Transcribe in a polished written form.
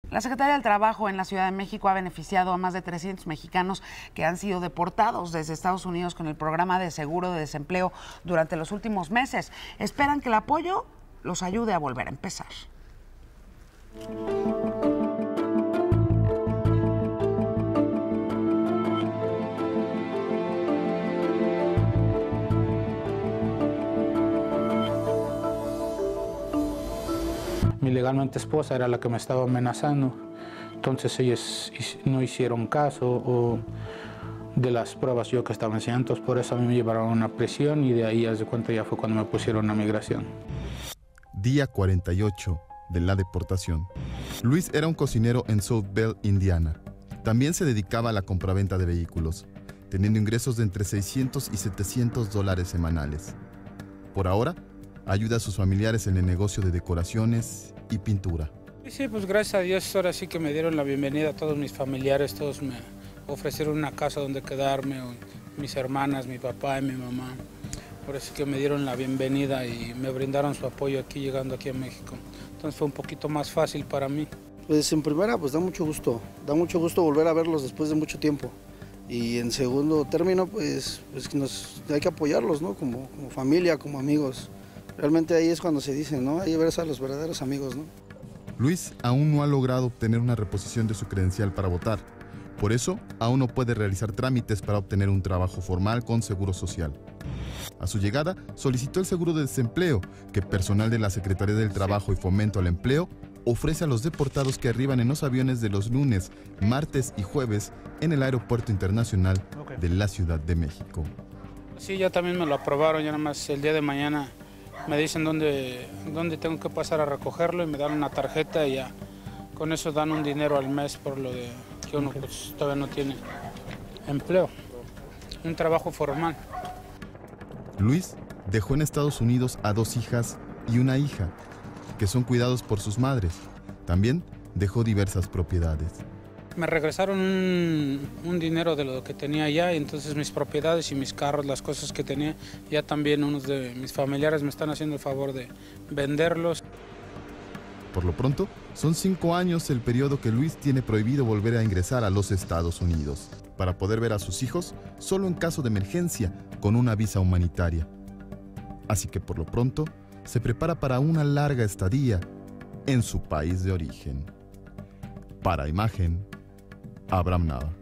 La Secretaría del Trabajo en la Ciudad de México ha beneficiado a más de 300 mexicanos que han sido deportados desde Estados Unidos con el programa de seguro de desempleo durante los últimos meses. Esperan que el apoyo los ayude a volver a empezar. Mi legalmente esposa era la que me estaba amenazando, entonces ellos no hicieron caso de las pruebas yo que estaba enseñando, entonces por eso a mí me llevaron a una prisión y de ahí, haz de cuenta, ya fue cuando me pusieron a migración. Día 48 de la deportación. Luis era un cocinero en South Bend, Indiana. También se dedicaba a la compraventa de vehículos, teniendo ingresos de entre $600 y $700 semanales. Por ahora, ayuda a sus familiares en el negocio de decoraciones y pintura. Sí, pues gracias a Dios ahora sí que me dieron la bienvenida a todos mis familiares, todos me ofrecieron una casa donde quedarme, mis hermanas, mi papá y mi mamá. Por eso que me dieron la bienvenida y me brindaron su apoyo aquí, llegando aquí a México. Entonces fue un poquito más fácil para mí. Pues en primera, pues da mucho gusto volver a verlos después de mucho tiempo. Y en segundo término, pues hay que apoyarlos, ¿no? Como familia, como amigos. Realmente ahí es cuando se dice, ¿no? Ahí ves a los verdaderos amigos, ¿no? Luis aún no ha logrado obtener una reposición de su credencial para votar. Por eso, aún no puede realizar trámites para obtener un trabajo formal con seguro social. A su llegada, solicitó el seguro de desempleo, que personal de la Secretaría del Trabajo y Fomento al Empleo ofrece a los deportados que arriban en los aviones de los lunes, martes y jueves en el Aeropuerto Internacional de la Ciudad de México. Sí, ya también me lo aprobaron, ya nada más el día de mañana me dicen dónde tengo que pasar a recogerlo y me dan una tarjeta y ya con eso dan un dinero al mes por lo de que uno pues, todavía no tiene empleo, un trabajo formal. Luis dejó en Estados Unidos a 2 hijas y una hija, que son cuidados por sus madres. También dejó diversas propiedades. Me regresaron un dinero de lo que tenía allá, y entonces mis propiedades y mis carros, las cosas que tenía, ya también unos de mis familiares me están haciendo el favor de venderlos. Por lo pronto, son 5 años el periodo que Luis tiene prohibido volver a ingresar a los Estados Unidos, para poder ver a sus hijos solo en caso de emergencia con una visa humanitaria. Así que por lo pronto, se prepara para una larga estadía en su país de origen. Para Imagen, Abraham Nava.